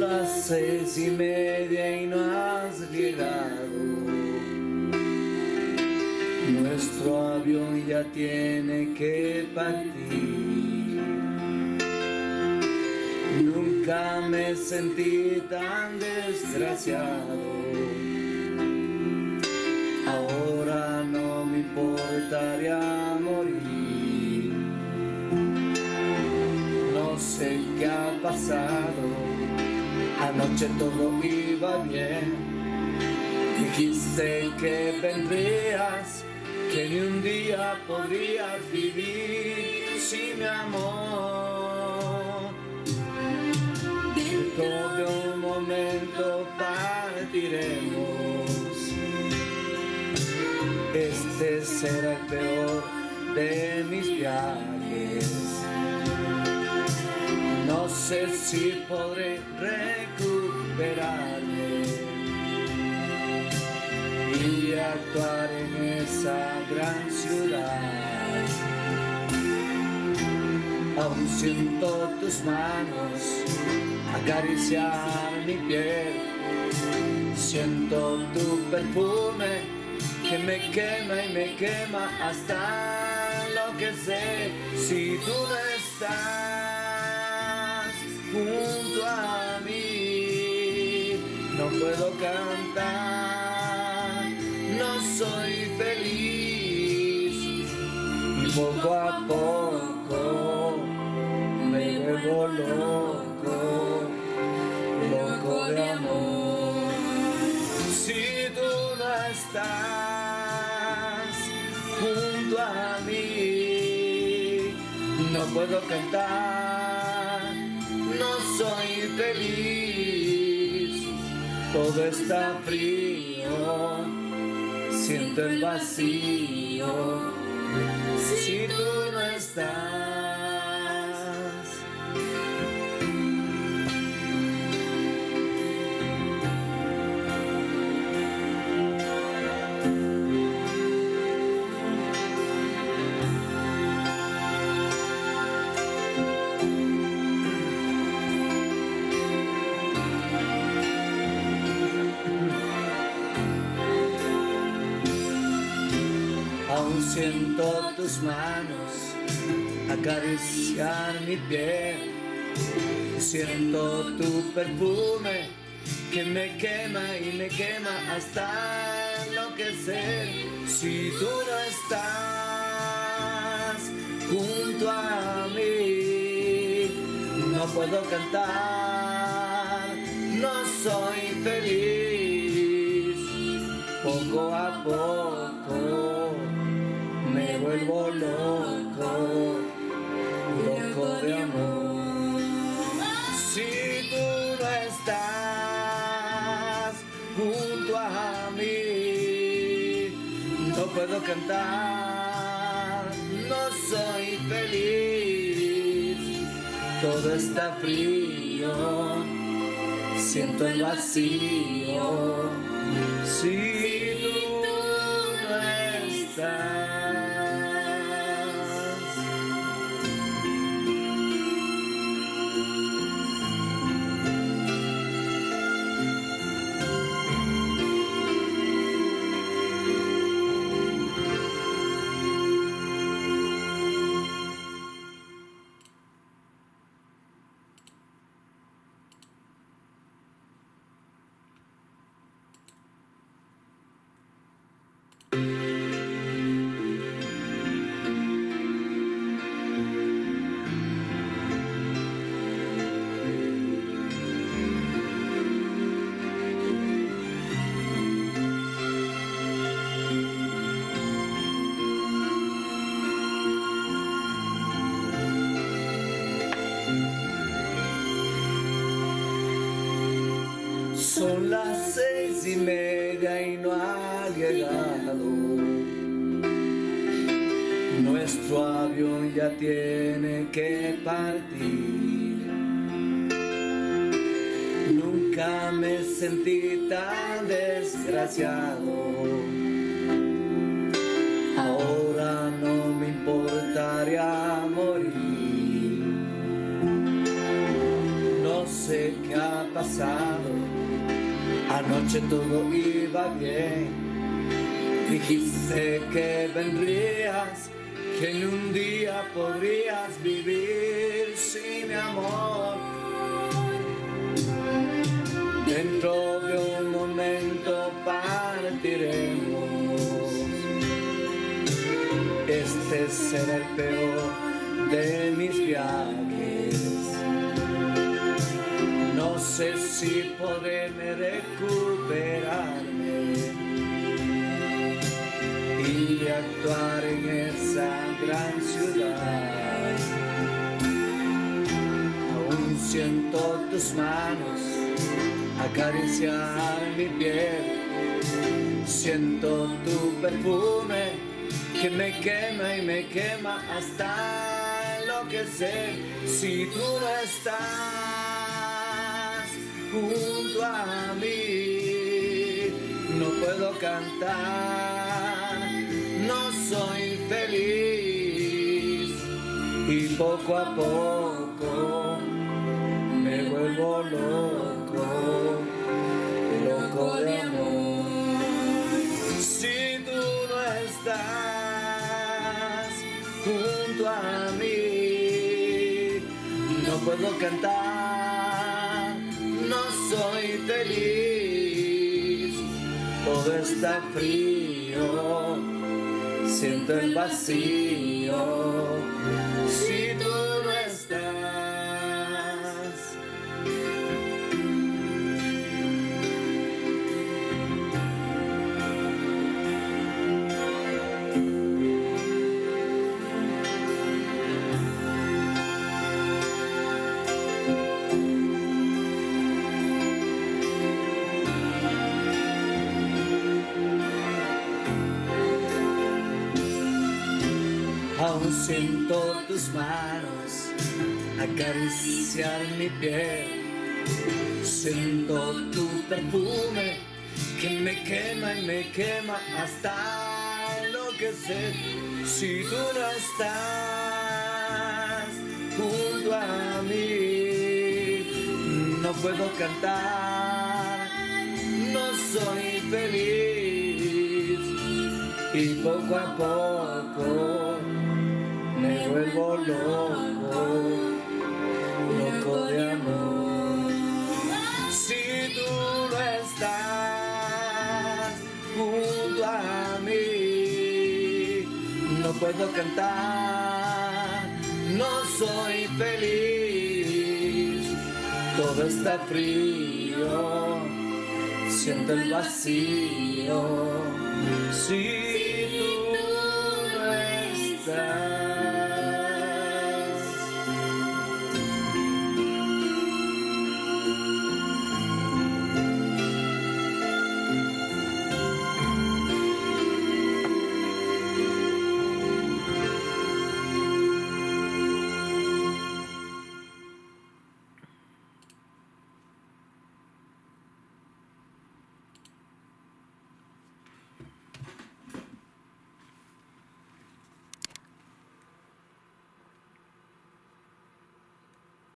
las 6:30 y no has llegado. Nuestro avión ya tiene que partir. Nunca me sentí tan desgraciado. Ahora no me importaría morir. No sé qué ha pasado. Anoche todo iba bien. Dijiste que vendrías, que ni un día podrías vivir sin mi amor. Dentro de un momento partiremos. Este será el peor de mis viajes. No sé si podré recuperarme y actuar en esa gran ciudad. Aún siento tus manos acariciar mi piel. Siento tu perfume que me quema y me quema hasta enloquecer. Si tú no estás junto a mí, no puedo cantar, no soy feliz. Y poco a poco me vuelvo loco, loco de amor. Si tú no estás junto a mí, no puedo cantar, no soy feliz. Todo está frío, siento el vacío. Si tú no estás. Aún siento tus manos acariciar mi piel. Siento tu perfume que me quema y me quema hasta enloquecer. Si tú no estás junto a mí, no puedo cantar, no soy feliz. Poco a poco me vuelvo loco, loco de amor. Si tú no estás junto a mí, no puedo cantar, no soy feliz. Todo está frío, siento el vacío. Si tú no estás. Son las 6:30 y no ha llegado. Nuestro avión ya tiene que partir. Nunca me sentí tan desgraciado. Ahora no me importaría morir. No sé qué ha pasado. pasado. Anoche todo iba bien. Dijiste que vendrías, que en un día podrías vivir sin mi amor. Dentro de un momento partiremos. Este será el peor de mis viajes. No sé si podré recuperarme y actuar en esa gran ciudad. Aún siento tus manos acariciar mi piel. Siento tu perfume que me quema y me quema hasta enloquecer. Si tú no estás junto a mí, no puedo cantar, no soy feliz y poco a poco me vuelvo loco, loco de amor. Si tú no estás junto a mí, no puedo cantar, no soy feliz, todo está frío, siento el vacío. Si tú no estás. Aún siento tus manos acariciar mi piel. Siento tu perfume que me quema y me quema hasta enloquecer. Si tú no estás junto a mí, no puedo cantar, no soy feliz y poco a poco me vuelvo loco, loco de amor. Si tú no estás junto a mí, no puedo cantar, no soy feliz, todo está frío, siento el vacío. Si